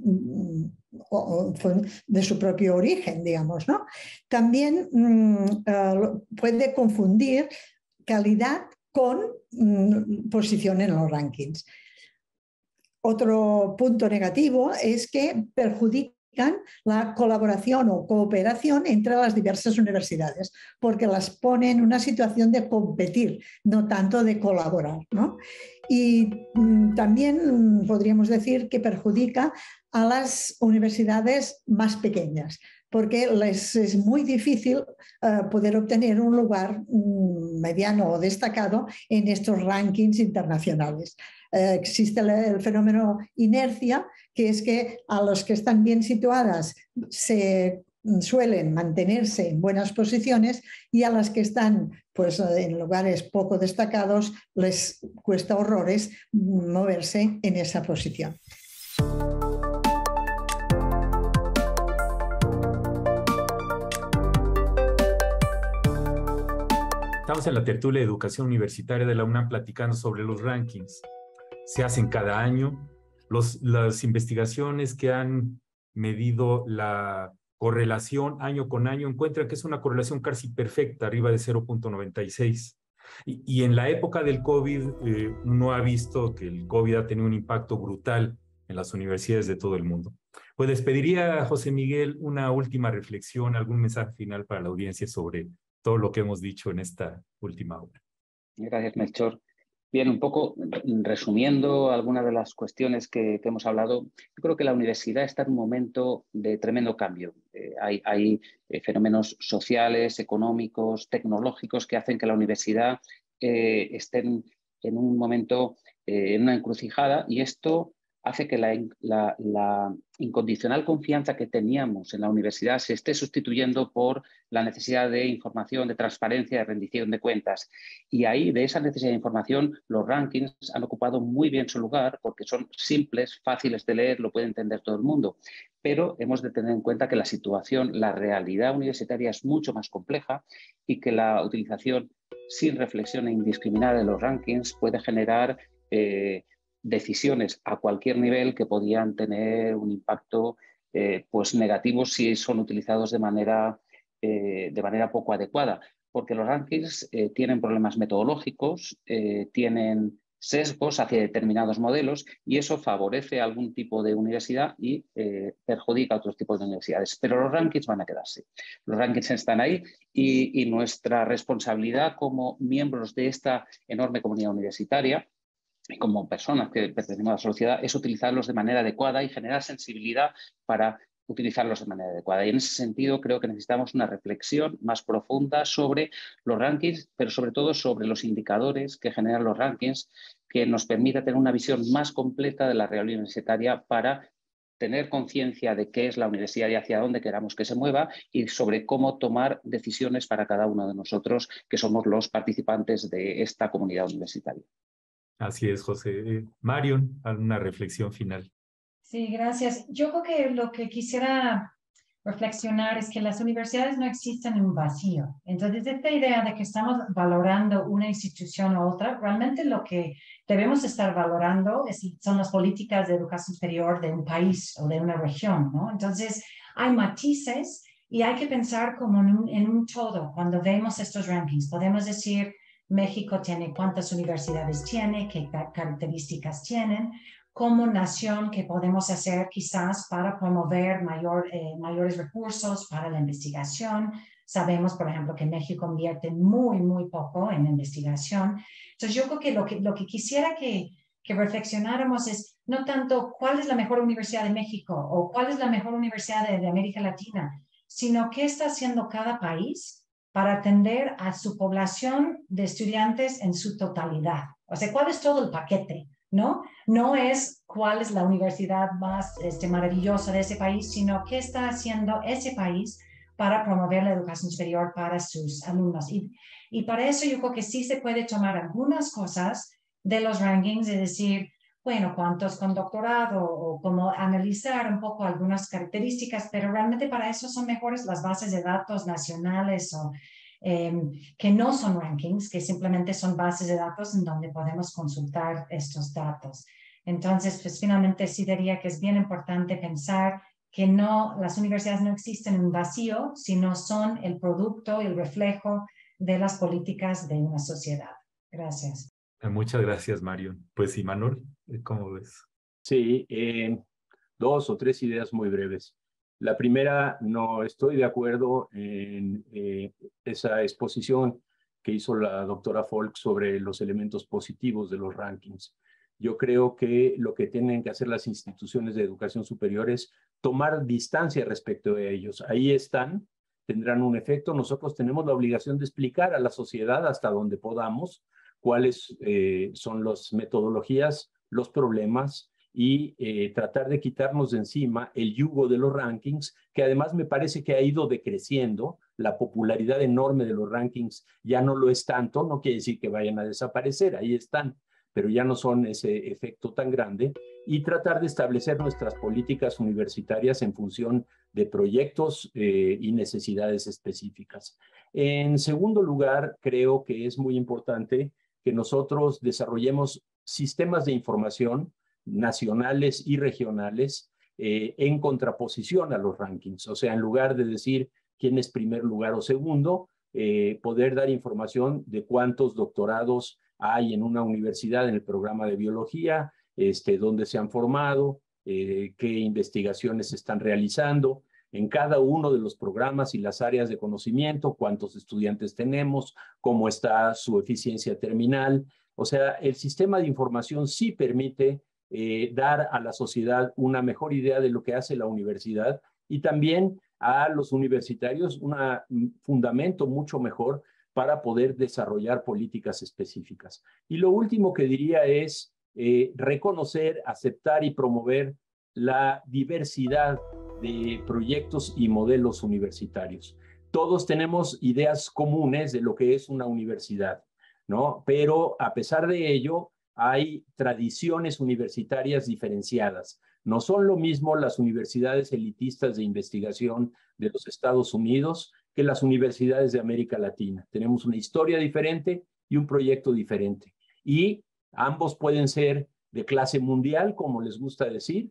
origen, digamos, ¿no? También puede confundir calidad con posición en los rankings. Otro punto negativo es que perjudican la colaboración o cooperación entre las diversas universidades, porque las pone en una situación de competir, no tanto de colaborar, ¿no? Y también podríamos decir que perjudica a las universidades más pequeñas, porque les es muy difícil poder obtener un lugar mediano o destacado en estos rankings internacionales. Existe el fenómeno inercia, que es que a los que están bien situadas se suelen mantenerse en buenas posiciones y a las que están pues, en lugares poco destacados les cuesta horrores moverse en esa posición. Estamos en la tertulia de educación universitaria de la UNAM platicando sobre los rankings. Se hacen cada año. Las investigaciones que han medido la correlación año con año encuentran que es una correlación casi perfecta, arriba de 0.96. Y en la época del COVID, uno ha visto que el COVID ha tenido un impacto brutal en las universidades de todo el mundo. Pues les pediría a José Miguel una última reflexión, algún mensaje final para la audiencia sobre todo lo que hemos dicho en esta última hora. Gracias, Melchor. Bien, un poco resumiendo algunas de las cuestiones que hemos hablado, yo creo que la universidad está en un momento de tremendo cambio. Hay fenómenos sociales, económicos, tecnológicos que hacen que la universidad esté en un momento, en una encrucijada, y esto hace que la incondicional confianza que teníamos en la universidad se esté sustituyendo por la necesidad de información, de transparencia, de rendición de cuentas. Y ahí, de esa necesidad de información, los rankings han ocupado muy bien su lugar porque son simples, fáciles de leer, lo puede entender todo el mundo. Pero hemos de tener en cuenta que la situación, la realidad universitaria es mucho más compleja y que la utilización sin reflexión e indiscriminada de los rankings puede generar decisiones a cualquier nivel que podían tener un impacto pues negativo si son utilizados de manera poco adecuada, porque los rankings tienen problemas metodológicos, tienen sesgos hacia determinados modelos y eso favorece a algún tipo de universidad y perjudica a otros tipos de universidades. Pero los rankings van a quedarse. Los rankings están ahí y nuestra responsabilidad como miembros de esta enorme comunidad universitaria y como personas que pertenecemos a la sociedad es utilizarlos de manera adecuada y generar sensibilidad para utilizarlos de manera adecuada. Y en ese sentido creo que necesitamos una reflexión más profunda sobre los rankings, pero sobre todo sobre los indicadores que generan los rankings, que nos permita tener una visión más completa de la realidad universitaria para tener conciencia de qué es la universidad y hacia dónde queramos que se mueva y sobre cómo tomar decisiones para cada uno de nosotros que somos los participantes de esta comunidad universitaria. Así es, José. Marion, alguna reflexión final. Sí, gracias. Yo creo que lo que quisiera reflexionar es que las universidades no existen en un vacío. Entonces, esta idea de que estamos valorando una institución u otra, realmente lo que debemos estar valorando son las políticas de educación superior de un país o de una región, ¿no? Entonces, hay matices y hay que pensar como en un todo. Cuando vemos estos rankings, podemos decir México tiene cuántas universidades tiene, qué características tienen, como nación que podemos hacer quizás para promover mayores recursos para la investigación. Sabemos, por ejemplo, que México invierte muy, muy poco en investigación. Entonces, yo creo que lo que quisiera que reflexionáramos es no tanto cuál es la mejor universidad de México o cuál es la mejor universidad de América Latina, sino qué está haciendo cada país para atender a su población de estudiantes en su totalidad. O sea, ¿cuál es todo el paquete ¿no? No es cuál es la universidad más maravillosa de ese país, sino qué está haciendo ese país para promover la educación superior para sus alumnos. Y para eso yo creo que sí se puede tomar algunas cosas de los rankings, es decir, bueno, cuántos con doctorado o cómo analizar un poco algunas características, pero realmente para eso son mejores las bases de datos nacionales o que no son rankings, que simplemente son bases de datos en donde podemos consultar estos datos. Entonces, pues finalmente sí diría que es bien importante pensar que las universidades no existen en un vacío, sino son el producto y el reflejo de las políticas de una sociedad. Gracias. Muchas gracias, Marion. Pues, Imanol, ¿cómo ves? Sí, 2 o 3 ideas muy breves. La primera, no estoy de acuerdo en esa exposición que hizo la doctora Folk sobre los elementos positivos de los rankings. Yo creo que lo que tienen que hacer las instituciones de educación superior es tomar distancia respecto de ellos. Ahí están, tendrán un efecto. Nosotros tenemos la obligación de explicar a la sociedad hasta donde podamos cuáles son las metodologías, los problemas y tratar de quitarnos de encima el yugo de los rankings, que además me parece que ha ido decreciendo. La popularidad enorme de los rankings ya no lo es tanto, no quiere decir que vayan a desaparecer, ahí están, pero ya no son ese efecto tan grande, y tratar de establecer nuestras políticas universitarias en función de proyectos y necesidades específicas. En segundo lugar, creo que es muy importante que nosotros desarrollemos sistemas de información nacionales y regionales en contraposición a los rankings. O sea, en lugar de decir quién es primer lugar o segundo, poder dar información de cuántos doctorados hay en una universidad en el programa de biología, dónde se han formado, qué investigaciones se están realizando en cada uno de los programas y las áreas de conocimiento, cuántos estudiantes tenemos, cómo está su eficiencia terminal. O sea, el sistema de información sí permite dar a la sociedad una mejor idea de lo que hace la universidad y también a los universitarios un fundamento mucho mejor para poder desarrollar políticas específicas. Y lo último que diría es reconocer, aceptar y promover la diversidad de proyectos y modelos universitarios. Todos tenemos ideas comunes de lo que es una universidad, ¿no? Pero a pesar de ello, hay tradiciones universitarias diferenciadas. No son lo mismo las universidades elitistas de investigación de los Estados Unidos que las universidades de América Latina. Tenemos una historia diferente y un proyecto diferente. Y ambos pueden ser de clase mundial, como les gusta decir,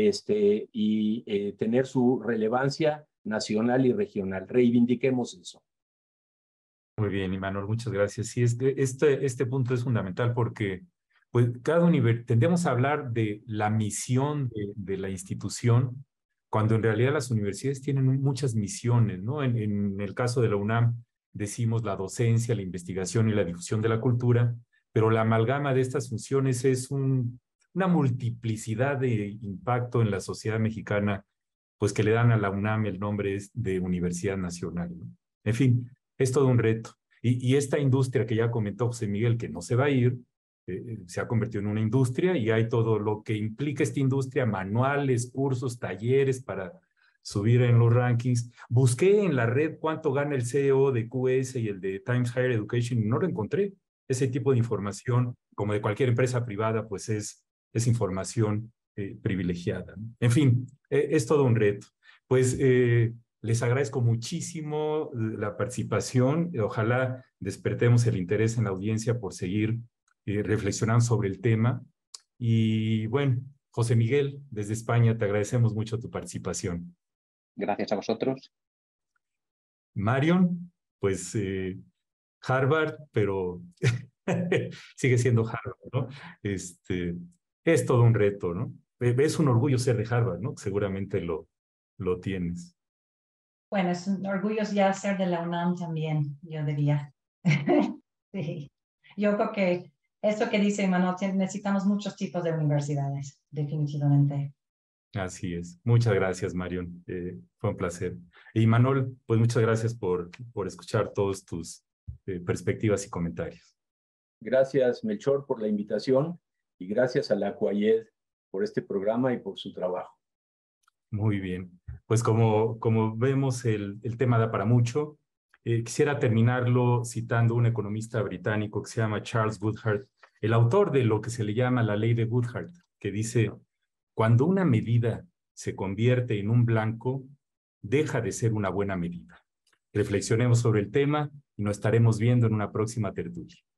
y tener su relevancia nacional y regional. Reivindiquemos eso. Muy bien, Imanol, muchas gracias. Sí, este punto es fundamental porque pues, tendemos a hablar de la misión de la institución, cuando en realidad las universidades tienen muchas misiones, ¿no? En el caso de la UNAM decimos la docencia, la investigación y la difusión de la cultura, pero la amalgama de estas funciones es una multiplicidad de impacto en la sociedad mexicana, pues que le dan a la UNAM el nombre de Universidad Nacional, ¿no? En fin, es todo un reto. Y esta industria que ya comentó José Miguel, que no se va a ir, se ha convertido en una industria y hay todo lo que implica esta industria, manuales, cursos, talleres para subir en los rankings. Busqué en la red cuánto gana el CEO de QS y el de Times Higher Education y no lo encontré. Ese tipo de información, como de cualquier empresa privada, pues es información privilegiada, ¿no? En fin, es todo un reto. Pues les agradezco muchísimo la participación. Ojalá despertemos el interés en la audiencia por seguir reflexionando sobre el tema. Y bueno, José Miguel, desde España, te agradecemos mucho tu participación. Gracias a vosotros. Marion, pues Harvard, pero sigue siendo Harvard, ¿no? Es todo un reto, ¿no? Es un orgullo ser de Harvard, ¿no? Seguramente lo tienes. Bueno, es un orgullo ya ser de la UNAM también, yo diría. Sí. Yo creo que esto que dice Imanol, necesitamos muchos tipos de universidades, definitivamente. Así es. Muchas gracias, Marion. Fue un placer. Y Imanol, pues muchas gracias por escuchar todos tus perspectivas y comentarios. Gracias, Melchor, por la invitación Y gracias a la ACUAYED por este programa y por su trabajo. Muy bien. Pues como vemos, el tema da para mucho. Quisiera terminarlo citando un economista británico que se llama Charles Goodhart, el autor de lo que se le llama la ley de Goodhart, que dice: cuando una medida se convierte en un blanco, deja de ser una buena medida. Reflexionemos sobre el tema y nos estaremos viendo en una próxima tertulia.